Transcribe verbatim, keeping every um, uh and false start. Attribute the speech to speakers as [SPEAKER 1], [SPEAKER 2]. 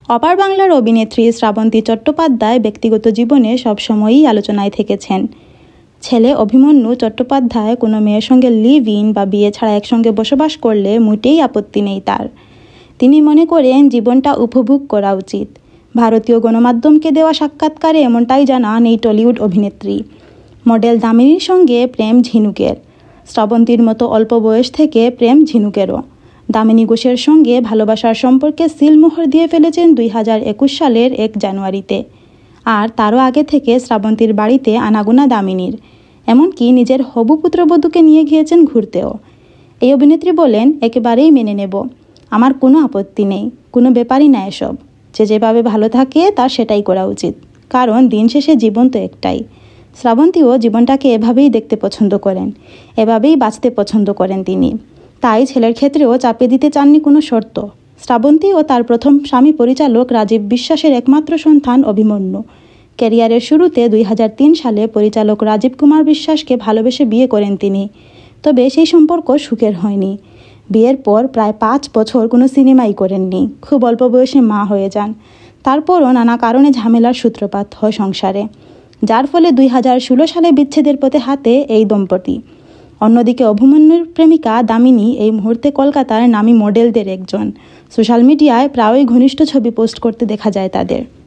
[SPEAKER 1] অপার বাংলার অভিনেত্রী শ্রাবন্তী চট্টোপাধ্যায় ব্যক্তিগত জীবনে সবসময়ই আলোচনায় থেকেছেন। ছেলে অভিমন্যু চট্টোপাধ্যায় কোনো মেয়ের সঙ্গে লিভ ইন বা বিয়ে ছাড়া একসঙ্গে বসবাস করলে মোটেই আপত্তি নেই তার। তিনি মনে করেন জীবনটা উপভোগ করা উচিত। ভারতীয় গণমাধ্যমকে দেওয়া সাক্ষাৎকারে এমনটাই জানান এই টলিউড অভিনেত্রী। মডেল দামিনীর সঙ্গে প্রেম ঝিনুকের। শ্রাবন্তীর মতো অল্প বয়স থেকে প্রেম ঝিনুকেরও। দামিনী ঘোষের সঙ্গে ভালোবাসার সম্পর্কে সিলমোহর দিয়ে ফেলেছেন দুই হাজার একুশ সালের এক জানুয়ারিতে। আর তারও আগে থেকে শ্রাবন্তীর বাড়িতে আনাগোনা দামিনীর, এমনকি নিজের হবু পুত্রবধূকে নিয়ে গিয়েছেন ঘুরতেও। এই অভিনেত্রী বলেন, একেবারেই মেনে নেব, আমার কোনো আপত্তি নেই, কোনো ব্যাপারই না এসব। যে যেভাবে ভালো থাকে তার সেটাই করা উচিত, কারণ দিন শেষে জীবন তো একটাই। শ্রাবন্তীও জীবনটাকে এভাবেই দেখতে পছন্দ করেন, এভাবেই বাঁচতে পছন্দ করেন তিনি। তাই ছেলের ক্ষেত্রেও চাপে দিতে চাননি কোনো শর্ত। শ্রাবন্তী ও তার প্রথম স্বামী পরিচালক রাজীব বিশ্বাসের একমাত্র সন্তান অভিমন্যু। ক্যারিয়ারের শুরুতে দুই হাজার তিন সালে পরিচালক রাজীব কুমার বিশ্বাসকে ভালোবেসে বিয়ে করেন তিনি। তবে সেই সম্পর্ক সুখের হয়নি। বিয়ের পর প্রায় পাঁচ বছর কোনো সিনেমাই করেননি। খুব অল্প বয়সে মা হয়ে যান। তারপরও নানা কারণে ঝামেলার সূত্রপাত হয় সংসারে, যার ফলে দুই হাজার ষোলো সালে বিচ্ছেদের পথে হাতে এই দম্পতি। অন্যদিকে অভিমন্যুর প্রেমিকা দামিনী এই মুহূর্তে কলকাতার নামী মডেলদের একজন। সোশ্যাল মিডিয়ায় প্রায়ই ঘনিষ্ঠ ছবি পোস্ট করতে দেখা যায় তাদের।